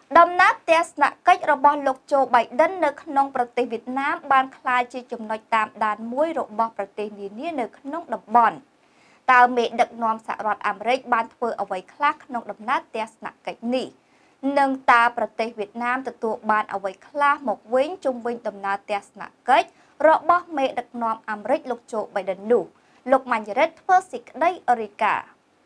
ដំណើរទស្សនកិច្ចរបស់លោកโจ Biden នៅក្នុងប្រទេសវៀតណាមបានក្លាយជាចំណុចតាមដានមួយរបស់ប្រទេសនានានៅក្នុងតំបន់តើមេដឹកនាំសហរដ្ឋអាមេរិកបានធ្វើអ្វីខ្លះក្នុងដំណើរទស្សនកិច្ចនេះនិងតើប្រទេសវៀតណាមទទួលបានអ្វីខ្លះមកវិញជុំវិញដំណើរទស្សនកិច្ចរបស់មេដឹកនាំអាមេរិកលោកโจ Biden នោះលោកម៉ាញ់រិទ្ធធ្វើសេចក្តីរាយការណ៍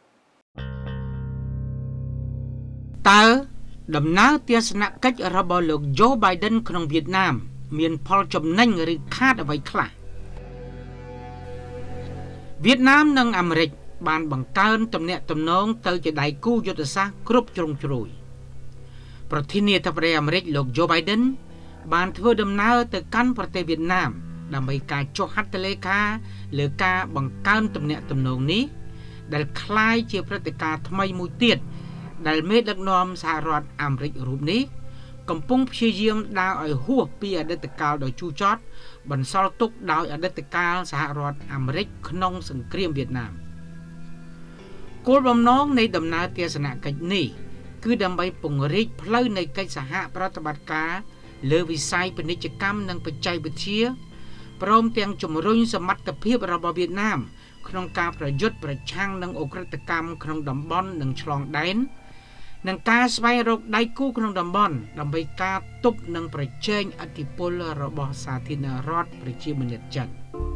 តើដំណើរទស្សនកិច្ចរបស់លោកโจ Biden ក្នុងវៀតណាមមានផលចំណេញឬខាតអ្វីខ្លះវៀតណាមនិងអាមេរិកបានបង្កើនទំនាក់ទំនងទៅជាដៃគូយុទ្ធសាស្ត្រគ្រប់ជ្រុងជ្រោយប្រធានាធិបតីអាមេរិកលោកโจ Biden បានធ្វើដំណើរទៅកាន់ប្រទេសវៀតណាមដើម្បីការចុះហត្ថលេខាលើការបង្កើនទំនាក់ទំនងនេះដែលคล้ายជាព្រឹត្តិការណ៍ថ្មីមួយទៀតដែលមេដឹកនាំសហរដ្ឋអាមេរិករូបនេះកំពុងព្យាយាមដើរឲ្យហួសពីអតីតកាលដ៏ជូរចត់បន្សល់ទុកដោយអតីតកាលសហរដ្ឋអាមេរិកក្នុងសង្គ្រាមវៀតណាមគោលបំណងនៃដំណើរទស្សនកិច្ចនេះគឺដើម្បីពង្រីកផ្លូវនៃកិច្ចសហប្រតិបត្តិការលើវិស័យពាណិជ្ជកម្មនិងបច្ចេកវិទ្យាព្រមទាំងជំរុញសមត្ថភាពរបស់វៀតណាមក្នុងការប្រយុទ្ធប្រឆាំងនឹងឧក្រិដ្ឋកម្មក្នុងតំបន់និងឆ្លងដែននិងការស្វែងរកដៃគូក្នុងតំបន់ដើម្បីការទប់និងប្រជែងឥទ្ធិពលរបស់សាធារណរដ្ឋប្រជាមានិតចិន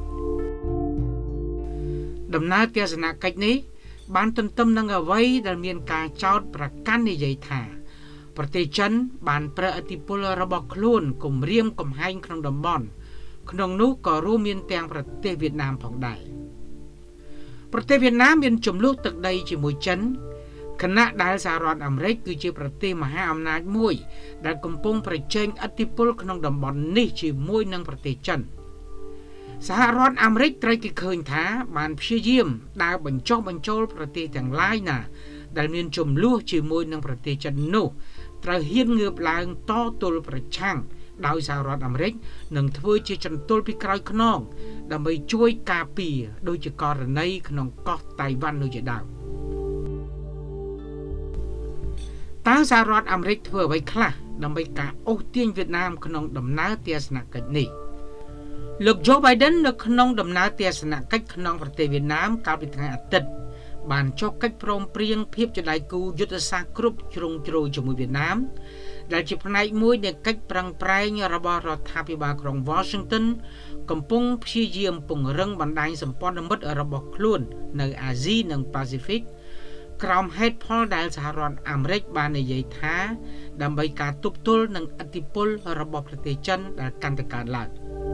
ដំណើរទស្សនកិច្ចនេះបានទន្ទឹមនឹងអ្វីដែលមានការចោទប្រកាន់និយាយថាប្រទេសចិនបានប្រើឥទ្ធិពលរបស់ខ្លួនគំរាមកំហែងក្នុងតំបន់ក្នុងនោះក៏រួមមានទាំងប្រទេសវៀតណាមផងដែរប្រទេសវៀតណាមមានចំនួនទឹកដីជាមួយចិនខណៈដែលសហរដ្ឋអាមេរិកគឺជាប្រទេសមហាអំណាចមួយដែលកំពុងប្រជែងឥទ្ធិពលក្នុងតំបន់នេះជាមួយនឹងប្រទេសចិនសហរដ្ឋអាមេរិកត្រូវគេឃើញថាបានព្យាយាមដើរបញ្ចុះបញ្ចូលប្រទេសទាំងឡាយណាដែលមានចំនួនជាមួយនឹងប្រទេសចិននោះត្រូវហ៊ានងើបឡើងតទល់ប្រឆាំងដោយសហរដ្ឋអាមេរិកនឹងធ្វើជាចន្ទុលពីក្រោយខ្នងដើម្បីជួយការពារដោយជាករណីក្នុងកោះតៃវ៉ាន់នោះជាដើមតើសហរដ្ឋអាមេរិកធ្វើអ្វីខ្លះដើម្បីការអូសទាញវៀតណាមក្នុងដំណើរទស្សនកិច្ចនេះលោកโจ Biden នៅក្នុងដំណើរទស្សនកិច្ចក្នុងប្រទេសវៀតណាមកាលពីថ្ងៃអាទិត្យបានចុះកិច្ចព្រមព្រៀងភាពជាដៃគូយុទ្ធសាស្ត្រគ្រប់ជ្រុងជ្រោយជាមួយវៀតណាមដែលជាផ្នែកមួយនៃកិច្ចប្រឹងប្រែងរបស់រដ្ឋាភិបាលក្រុង Washington កំពុងព្យាយាមពង្រឹងបណ្ដាញសម្ព័ន្ធមិត្តរបស់ខ្លួននៅអាស៊ីនិងប៉ាស៊ីហ្វិកក្រោមហេតុផលដែលសហរដ្ឋអាមេរិកបាននិយាយថាដើម្បីការទប់ទល់នឹងឥទ្ធិពលរបស់ប្រទេសចិនដែលកាន់តែកើនឡើង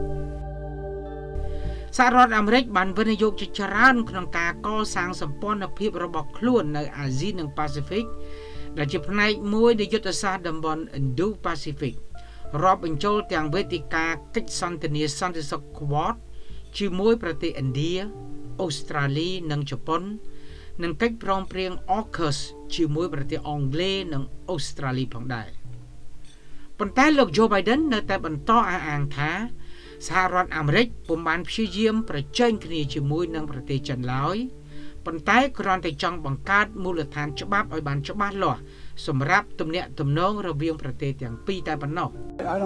សហរដ្ឋអាមេរិកបានវិនិយោគជាច្រើនក្នុងការកសាងសម្ព័ន្ធភាពរបស់ខ្លួននៅអាស៊ីនិងប៉ាស៊ីហ្វិកដែលជាផ្នែកមួយនៃយុទ្ធសាស្ត្រតំបន់ Indo-Pacific រាប់បញ្ចូលទាំងវេទិកាកិច្ចសន្ទនាសន្តិសុខ Quad ជាមួយប្រទេសឥណ្ឌាអូស្ត្រាលីនិងជប៉ុននិងកិច្ចព្រមព្រៀង AUKUS ជាមួយប្រទេសអង់គ្លេសនិងអូស្ត្រាលីផងដែរប៉ុន្តែលោកโจ Biden នៅតែបន្តអះអាងថាសហរដ្ឋអាមេរិកពុំបានព្យាយាមប្រជែងគ្នាជាមួយនឹងប្រទេសចិនឡើយប៉ុន្តែគ្រាន់តែចង់បង្កើតមូលដ្ឋានច្បាប់ឲ្យបានច្បាស់លាស់សម្រាប់ទំនាក់ទំនងរវាងប្រទេសទាំងពីរតែប៉ុណ្ណោះ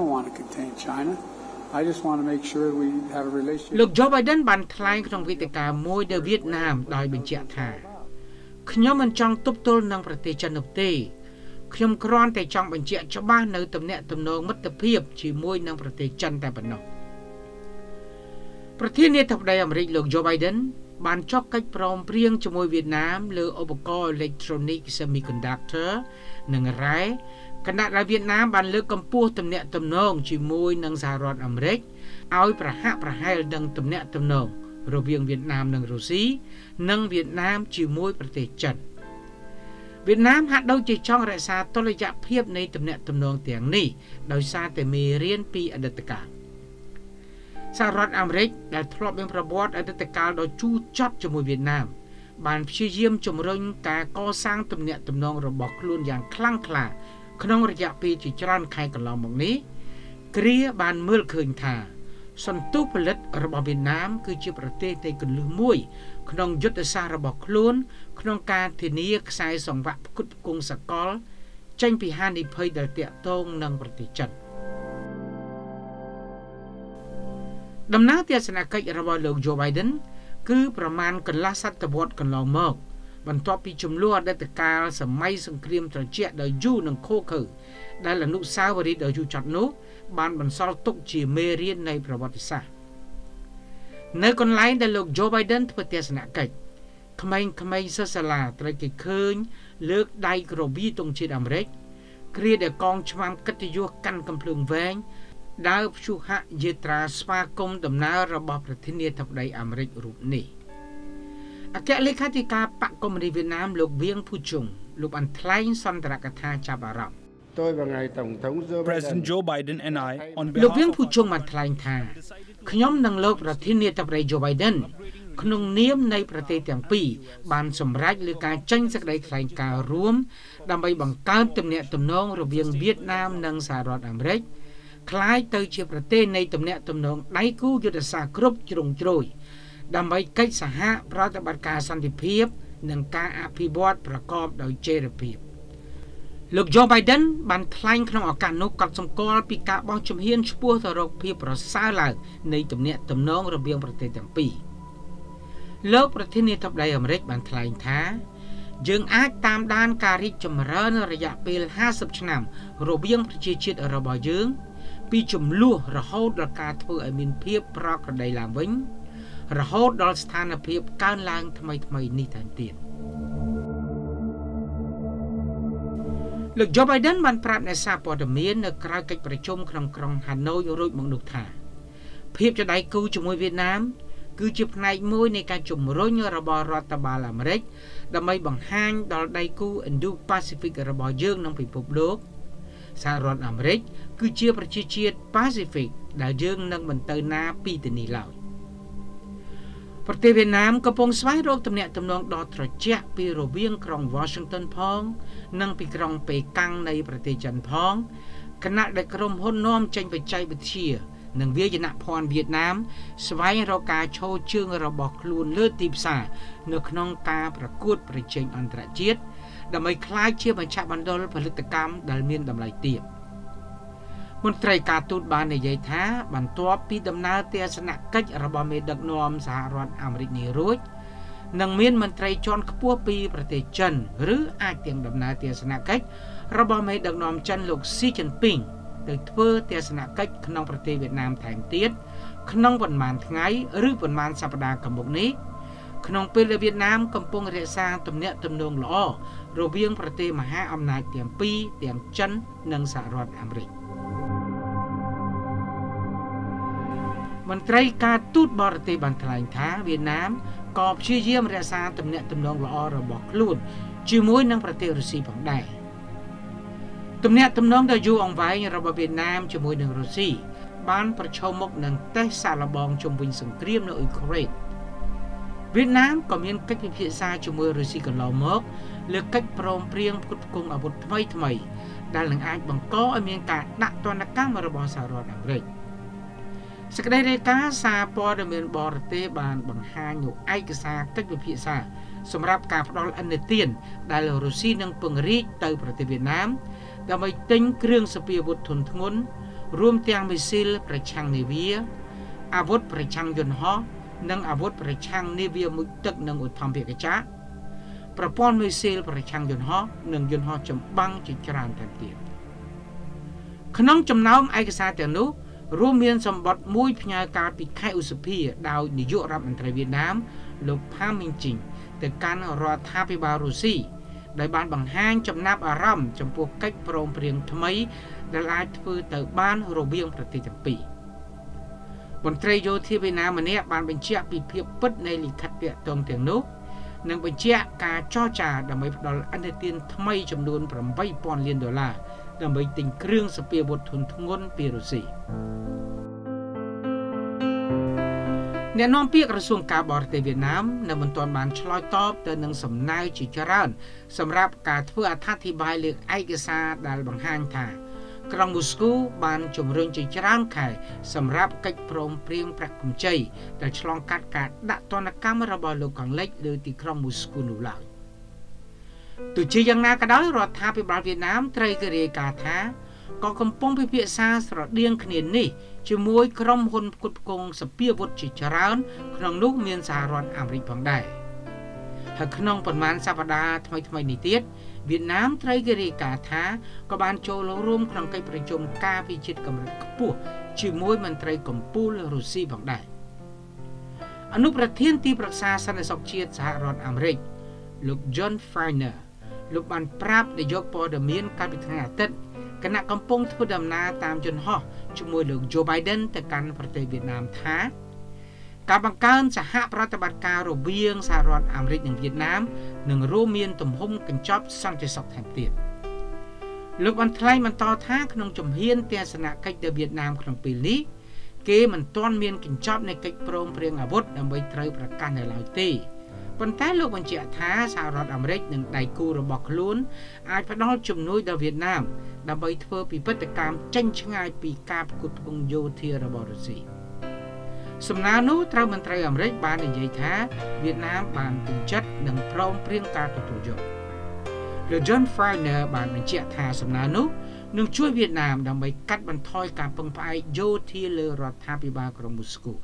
លោកโจ Biden បានថ្លែងក្នុងវេទិកាមួយនៅវៀតណាមដោយបញ្ជាក់ថាខ្ញុំមិនចង់ទប់ទល់នឹងប្រទេសចិននោះទេខ្ញុំគ្រាន់តែចង់បញ្ជាក់ច្បាស់នៅទំនាក់ទំនងមិត្តភាពជាមួយនឹងប្រទេសចិនតែប៉ុណ្ណោះប្រធានាធិបតីអាមេរិកលោកโจ Biden បានចុះកិច្ចព្រមព្រៀងជាមួយវៀតណាមលើឧបករណ៍ Electronic Semiconductor និងរ៉ែខណៈដែលវៀតណាមបានលើកកម្ពស់ទំនាក់ទំនងជាមួយនឹងសហរដ្ឋអាមេរិកឲ្យប្រហាក់ប្រហែលនឹងទំនាក់ទំនងរវាងវៀតណាមនិងរុស្ស៊ីនិងវៀតណាមជាមួយប្រទេសចិនវៀតណាមហាក់ដូចជាចង់រក្សាតុល្យភាពនៃទំនាក់ទំនងទាំងនេះដោយសារតែមេរៀនពីអតីតកាលសហរដ្ឋអាមេរិកដែលធ្លាប់មានប្រវត្តិអតីតកាលដ៏ជូរចត់ជាមួយវៀតណាមបានព្យាយាមជំរុញការកសាងទំនាក់ទំនងរបស់ខ្លួនយ៉ាងខ្លាំងក្លាក្នុងរយៈពេលជាច្រើនខែកន្លងមកនេះគ្រាបានមើលឃើញថាសន្ទុះផលិតរបស់វៀតណាមគឺជាប្រទេសនៃគន្លឹះមួយក្នុងយុទ្ធសាស្ត្ររបស់ខ្លួនក្នុងការធានាខ្សែសង្វាក់ផ្គត់ផ្គង់សកលចេញពីហានិភ័យដែលតាក់ទងនឹងប្រទេសចិនដំណើរទស្សនកិច្ចរបស់លោក Joe Biden គឺប្រមាណកន្លះសតវត្សរ៍កន្លងមកបន្ទាប់ពីចំនួនអតីតកាលសម័យសង្គ្រាមត្រជាក់ដ៏យូរនិងឃោរឃៅដែលអនុស្សាវរីយ៍ដ៏យូរចត់នោះបានបន្សល់ទុកជាមេរៀននៃប្រវត្តិសាស្ត្រនៅកន្លែងដែលលោក Joe Biden ធ្វើទស្សនកិច្ចក្មេងៗសិស្សសាលាត្រូវគេឃើញលើកដៃក្រវីទង់ជាតិអាមេរិកគ្រាដែលកងឆ្មាំកិត្តិយសកាន់កំភ្លើងវែងដើរព្យុហយាត្រាស្វាគមន៍ដំណើររបស់ប្រធានាធិបតីអាមេរិករូបនេះអគ្គលេខាធិការបកកុម្មុយនីសវៀតណាមលោកវៀងភូជុងលោកបានថ្លែងសន្ទរកថាចាប់អារម្មណ៍ President Joe Biden and I on លោក behalf វៀងភូជុងបានថ្លែងថាខ្ញុំនិងលោកប្រធានាធិបតី Joe Biden ក្នុងនាមនៃប្រទេសទាំងពីរបានសម្រេចលើការចេញសេចក្តីថ្លែងការណ៍រួមដើម្បីបង្កើតទំនាក់ទំនងរវាងវៀតណាមនិងសហរដ្ឋអាមេរិកคล้ายទៅជាប្រទេសនៃទំនាក់ទំនងដៃគូយុទ្ធសាស្ត្រគ្រប់ជ្រុងជ្រោយដើម្បីកិច្ចសហប្រតិបត្តិការសន្តិភាពនិងការអភិវឌ្ឍប្រកបដោយចីរភាពលោក Joe Biden បានថ្លែងក្នុងឱកាសនោះកត់សម្គាល់ពីការបោះជំហានឆ្ពោះទៅរកភាពប្រសើរឡើងនៃទំនាក់ទំនងរវាងប្រទេសទាំងពីរលោកប្រធានាធិបតីអាមេរិកបានថ្លែងថាយើងអាចតាមដានការរីកចម្រើនរយៈពេល50ឆ្នាំរវាងប្រជាជាតិរបស់យើងពីចំនួនរហូតដល់ការធ្វើឲ្យមានភាពប្រក្រតីឡើងវិញរហូតដល់ស្ថានភាពកើនឡើងថ្មីនេះថែមទៀតលោក Joe Biden បានប្រាប់អ្នកសារព័ត៌មាននៅក្រៅកិច្ចប្រជុំក្នុងក្រុងហាណូយរួចមកនោះថាភាពជាដៃគូជាមួយវៀតណាមគឺជាផ្នែកមួយនៃការជំរុញរបស់រដ្ឋបាលអាមេរិកដើម្បីបង្ហាញដល់ដៃគូ Indo-Pacific របស់យើងក្នុងពិភពលោកសហរដ្ឋអាមេរិកគឺជាប្រជាជាតិ Pacific ដែលយើងនឹងមិនទៅណាពីទីនេះឡើយប្រទេសវៀតណាមកំពុងស្វែងរកទំនាក់ទំនងដ៏ត្រជាក់ពីរវាងក្រុង Washington ផងនិងពីក្រុងប៉េកាំងនៃប្រទេសចិនផងខណៈដែលក្រុមហ៊ុននាំចេញបច្ចេកវិទ្យានិងវាយនភ័ណ្ឌវៀតណាមស្វែងរកការឈរជើងរបស់ខ្លួនលើទីផ្សារនៅក្នុងការប្រកួតប្រជែងអន្តរជាតិដើម្បីក្លាយជាមជ្ឈមណ្ឌលផលិតកម្មដែលមានតម្លៃទាបមន្ត្រីការទូតបាននិយាយថាបន្ទាប់ពីដំណើរទស្សនកិច្ចរបស់មេដឹកនាំសហរដ្ឋអាមេរិកនេះរួចនឹងមានមន្ត្រីជាន់ខ្ពស់ពីប្រទេសចិនឬអាចទាំងដំណើរទស្សនកិច្ចរបស់មេដឹកនាំចិនលោកស៊ីជីនពីងទៅធ្វើទស្សនកិច្ចក្នុងប្រទេសវៀតណាមថែមទៀតក្នុងប៉ុន្មានថ្ងៃឬប៉ុន្មានសប្តាហ៍ខាងមុខនេះក្នុងពេលដែលវៀតណាមកំពុងរក្សាទំនាក់ទំនងល្អរវាងប្រទេសមហាអំណាចទាំងពីរទាំងចិននិងសហរដ្ឋអាមេរិកមន្ត្រីការទូតបរទេសបានថ្លែងថាវៀតណាមក៏ព្យាយាមរក្សាទំនាក់ទំនងល្អរបស់ខ្លួនជាមួយនឹងប្រទេសរុស្ស៊ីផងដែរទំនាក់ទំនងដ៏យូរអង្វែងរបស់វៀតណាមជាមួយនឹងរុស្ស៊ីបានប្រឈមមុខនឹងតេស្តសាកល្បងជុំវិញសង្គ្រាមនៅអ៊ុយក្រែនវៀតណាមក៏មានកិច្ចពិភាក្សាជាមួយរុស្ស៊ីកន្លងមកលើកិច្ចព្រមព្រៀងផ្គត់ផ្គង់អាវុធថ្មីដែលនឹងអាចបង្កឲ្យមានការដាក់ទណ្ឌកម្មរបស់សហរដ្ឋអាមេរិកសេចក្តីរាយការណ៍សារព័ត៌មានបរទេសបានបង្ហាញនូវឯកសារកិច្ចពិភាក្សាសម្រាប់ការផ្ដល់ឥណទានដែលរុស្ស៊ីនឹងពង្រីកទៅប្រទេសវៀតណាមដើម្បីទិញគ្រឿងសព្វាវុធធុនធ្ងន់រួមទាំងមីស៊ីលប្រឆាំងនាវាអាវុធប្រឆាំងយន្តហោះនិងអាវុធប្រឆាំងនាវាមុជទឹកនិងឧទ្ធម្ភាគចក្រប្រព័ន្ធមីស៊ីលប្រឆាំងយន្តហោះនិងយន្តហោះចម្បាំងជាច្រើនថែមទៀតក្នុងចំណោមឯកសារទាំងនោះរួមមានសម្បត្តិមួយផ្ញើកាលពីខែឧសភាដោយនាយករដ្ឋមន្ត្រីវៀតណាមលោកផាមីងជីងទៅកាន់រដ្ឋាភិបាលរុស្ស៊ីដែលបានបង្ហាញចំណាប់អារម្មណ៍ចំពោះកិច្ចព្រមព្រៀងថ្មីដែលអាចធ្វើទៅបានរវាងប្រទេសទាំងពីរមន្ត្រីយោធាវៀតណាមម្នាក់បានបញ្ជាក់ពីភាពពិតនៃលិខិតពាក្យទងទាំងនោះនិងបញ្ជាក់ការចរចាដើម្បីផ្ដល់ឥណទានថ្មីចំនួន$8,000 លានដើម្បីទិញគ្រឿងសព្វាវុធធុនធ្ងន់ពីរុស្ស៊ីអ្នកនាំពាក្យក្រសួងការបរទេសវៀតណាមនៅមិនទាន់បានឆ្លើយតបទៅនឹងសំណើជាច្រើនសម្រាប់ការធ្វើអត្ថាធិប្បាយលើឯកសារដែលបង្ហាញថាក្រុងមូស្គូបានជំរុញជាច្រើនខែសម្រាប់កិច្ចព្រមព្រៀងប្រាក់កម្ចីដែលឆ្លងកាត់ការដាក់ទណ្ឌកម្មរបស់លោកខាងលិចលើទីក្រុងមូស្គូនោះឡើយទោះជាយ៉ាងណាក៏ដោយរដ្ឋាភិបាលវៀតណាមត្រូវរាយការណ៍ថាក៏កំពុងពិភាក្សាស្រដៀងគ្នានេះជាមួយក្រុមហ៊ុនផ្គត់ផ្គង់សព្វាវុធជាច្រើនក្នុងនោះមានសហរដ្ឋអាមេរិកផងដែរហើយក្នុងប៉ុន្មានសប្តាហ៍ថ្មីនេះទៀតវៀតណាមត្រូវរាយការណ៍ថាក៏បានចូលរួមក្នុងកិច្ចប្រជុំការពិជាតិកម្រិតខ្ពស់ជាមួយមន្ត្រីកម្ពុជារុស្ស៊ីផងដែរអនុប្រធានទីប្រឹក្សាសន្តិសុខជាតិសហរដ្ឋអាមេរិកលោក John Feiner លោកបានប្រាប់នាយកព័ត៌មានកាលពីថ្ងៃអាទិត្យគណៈកំពុងធ្វើដំណើរតាមយន្តហោះជាមួយលោក Joe Biden ទៅកាន់ប្រទេសវៀតណាមថាការបង្កើនសហប្រតិបត្តិការរវាងសហរដ្ឋអាមេរិកនិងវៀតណាមនឹងរួមមានទំហំកញ្ចប់សន្តិសុខថែមទៀតលោកបានថ្លែងបន្តថាក្នុងជំហានទស្សនកិច្ចទៅវៀតណាមក្នុងពេលនេះគេមិនទាន់មានកញ្ចប់នៃកិច្ចព្រមព្រៀងអាវុធដើម្បីត្រូវប្រកាសនៅឡើយទេប៉ុន្តែលោកបញ្ជាក់ថាសហរដ្ឋអាមេរិកនិងដៃគូរបស់ខ្លួនអាចផ្ដល់ជំនួយដល់វៀតណាមដើម្បីធ្វើពិពិធកម្មចេញឆ្ងាយពីការផ្គត់ផ្គង់យោធារបស់រុស្ស៊ីសំណើនោះត្រូវមន្ត្រីអាមេរិកបាននិយាយថាវៀតណាមបានពេញចិត្តនិងព្រមព្រៀងការទទួលយកលោក John Feiner បានបញ្ជាក់ថាសំណើនោះនឹងជួយវៀតណាមដើម្បីកាត់បន្ថយការពឹងផ្អែកយោធាលើរដ្ឋាភិបាលក្រុងមូស្គូ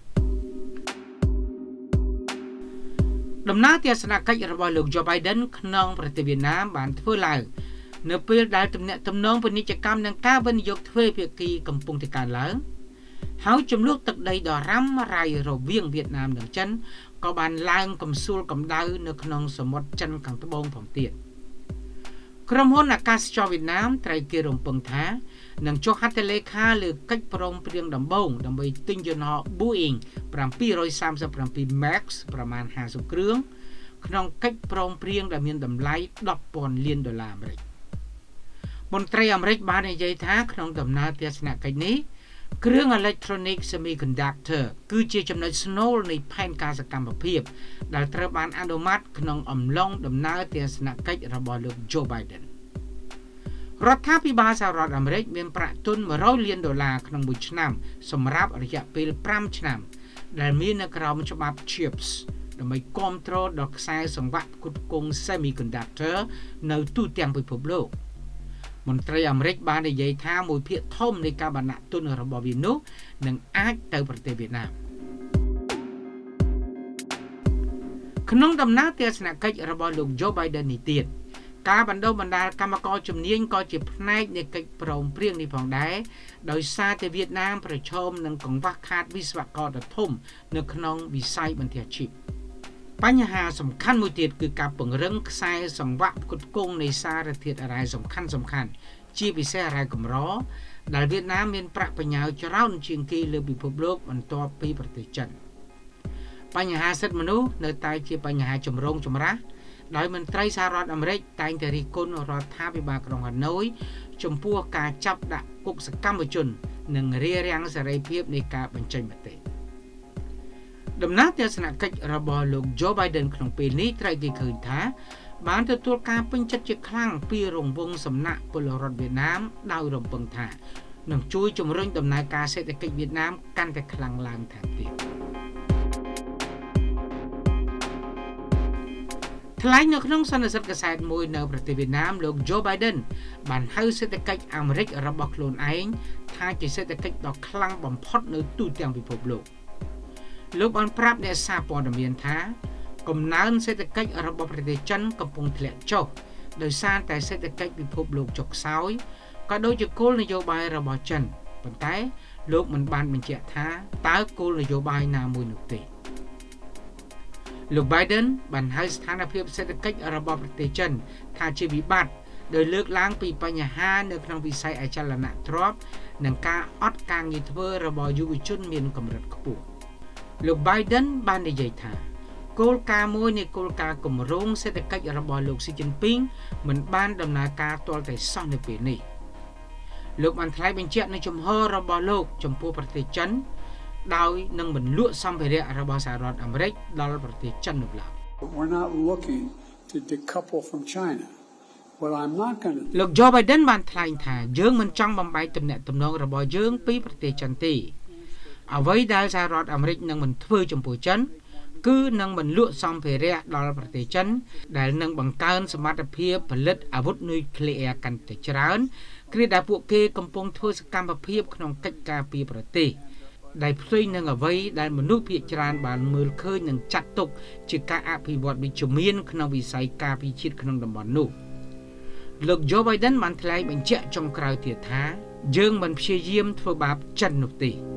ដំណើរទស្សនកិច្ចរបស់លោក Joe Biden ក្នុងប្រទេសវៀតណាមបានធ្វើឡើងនៅពេលដែលទំនាក់ទំនងពាណិជ្ជកម្មនិងការវិនិយោគទ្វេភាគីកំពុងតែកើនឡើងហើយចំនួនទឹកដីដ៏រ៉ាំរ៉ៃរវាងវៀតណាមនិងចិនក៏បានឡើងកំសួលកម្ដៅនៅក្នុងសមុទ្រចិនខាងត្បូងផងទៀតក្រុមហ៊ុនអាកាសចរវៀតណាមត្រូវគេរំពឹងថានឹងចុះហត្ថលេខាលើកិច្ចព្រមព្រៀងដំបូងដើម្បីទិញយន្តហោះ Boeing 737 Max ប្រមាណ50គ្រឿងក្នុងកិច្ចព្រមព្រៀងដែលមានតម្លៃ $10,000 លានអាមេរិកមន្ត្រីអាមេរិកបាននិយាយថាក្នុងដំណើរទស្សនកិច្ចនេះគ្រឿង electronic semiconductor គឺជាចំណុចស្នូលនៃផែនការសកម្មភាពដែលត្រូវបានអនុម័តក្នុងអំឡុងដំណើរទស្សនកិច្ចរបស់លោក Joe Biden រដ្ឋាភិបាលសហរដ្ឋអាមេរិកមានប្រាក់ទុន$100 លានក្នុងមួយឆ្នាំសម្រាប់រយៈពេល5ឆ្នាំដែលមាននៅក្រោមច្បាប់ CHIPS ដើម្បីគាំទ្រដល់ខ្សែសង្វាក់ផ្គត់ផ្គង់ semiconductor នៅទូទាំងពិភពលោកមន្ត្រីអាមេរិកបាននិយាយថាមួយភាគធំនៃការបណ្ដាក់ទុនរបស់វានោះនឹងអាចទៅប្រទេសវៀតណាមក្នុងដំណើរទស្សនកិច្ចរបស់លោក Joe Biden នេះទៀតការបណ្ដុះបណ្ដាលកម្មករជំនាញក៏ជាផ្នែកនៃកិច្ចព្រមព្រៀងនេះផងដែរដោយសារតែវៀតណាមប្រឈមនឹងកង្វះខាតវិស្វករដ៏ធំនៅក្នុងវិស័យបន្ទះជីបបញ្ហាសំខាន់មួយទៀតគឺការពង្រឹងខ្សែសង្វាក់ផ្គត់ផ្គង់នៃសារធាតុអារ៉ែសំខាន់ជាពិសេសអារ៉ែកម្រដែលវៀតណាមមានប្រាក់បញ្ញើច្រើនជាងគេលើពិភពលោកបន្ទាប់ពីប្រទេសចិនបញ្ហាសិទ្ធិមនុស្សនៅតែជាបញ្ហាចម្រូងចម្រាសដោយមន្ត្រីសហរដ្ឋអាមេរិកតែងតែរិះគន់រដ្ឋាភិបាលក្រុងហាណូយចំពោះការចាប់ដាក់គុកសកម្មជននិងរារាំងសេរីភាពនៃការបញ្ចេញមតិដំណើរទស្សនកិច្ចរបស់លោក Joe Biden ក្នុងពេលនេះត្រូវគេឃើញថាបានទទួលការពេញចិត្តជាខ្លាំងពីរង្វង់សំណាក់ពលរដ្ឋវៀតណាមដោយរំពឹងថានឹងជួយជំរុញដំណើរការសេដ្ឋកិច្ចវៀតណាមកាន់តែខ្លាំងឡើងថែមទៀតថ្លែងនៅក្នុងសន្និសីទកាសែតមួយនៅប្រទេសវៀតណាមលោក Joe Biden បានហៅសេដ្ឋកិច្ចអាមេរិករបស់ខ្លួនឯងថាជាសេដ្ឋកិច្ចដ៏ខ្លាំងបំផុតនៅទូទាំងពិភពលោកលោកបានប្រាប់អ្នកសារព័ត៌មានថាកំណើនសេដ្ឋកិច្ចរបស់ប្រទេសចិនកំពុងធ្លាក់ចុះដោយសារតែសេដ្ឋកិច្ចពិភពលោកចុះខ្សោយក៏ដូចជាគោលនយោបាយរបស់ចិនប៉ុន្តែលោកមិនបានបញ្ជាក់ថាតើគោលនយោបាយណាមួយនោះទេលោក Biden បានហៅស្ថានភាពសេដ្ឋកិច្ចរបស់ប្រទេសចិនថាជាវិបត្តិដោយលើកឡើងពីបញ្ហានៅក្នុងវិស័យអចលនទ្រព្យនិងការអត់ការងារធ្វើរបស់យុវជនមានកម្រិតខ្ពស់លោក Biden បាននិយាយថាគោលការណ៍មួយនៃគោលការណ៍គម្រោងសេដ្ឋកិច្ចរបស់លោកស៊ីជីនពីងមិនបានដំណើរការទាល់តែសោះនៅពេលនេះលោកបានថ្លែងបញ្ជាក់នៅជំហររបស់លោកចំពោះប្រទេសចិនដោយនឹងមិនលក់សម្ភារៈរបស់សហរដ្ឋអាមេរិកដល់ប្រទេសចិននោះឡើយ We're not looking to decouple from China. What I'm not going to លោក Joe Biden បានថ្លែងថាយើងមិនចង់បំបែកទំនាក់ទំនងរបស់យើងពីប្រទេសចិនទេអ្វីដែលសហរដ្ឋអាមេរិកនឹងមិនធ្វើចំពោះចិនគឺនឹងមិនលក់សម្ភារៈដល់ប្រទេសចិនដែលនឹងបង្កើនសមត្ថភាពផលិតអាវុធនុយក្លេអ៊ែរកាន់តែច្រើនគ្រាដែលពួកគេកំពុងធ្វើសកម្មភាពក្នុងកិច្ចការពារប្រទេសដែលផ្ទុយនឹងអ្វីដែលមនុស្សភាគច្រើនបានមើលឃើញនិងចាត់ទុកជាការអភិវឌ្ឍវិជ្ជមានក្នុងវិស័យការពារជាតិក្នុងតំបន់នោះលោក Joe Biden បានថ្លែងបញ្ជាក់ចុងក្រោយទៀតថាយើងមិនព្យាយាមធ្វើបាបចិននោះទេ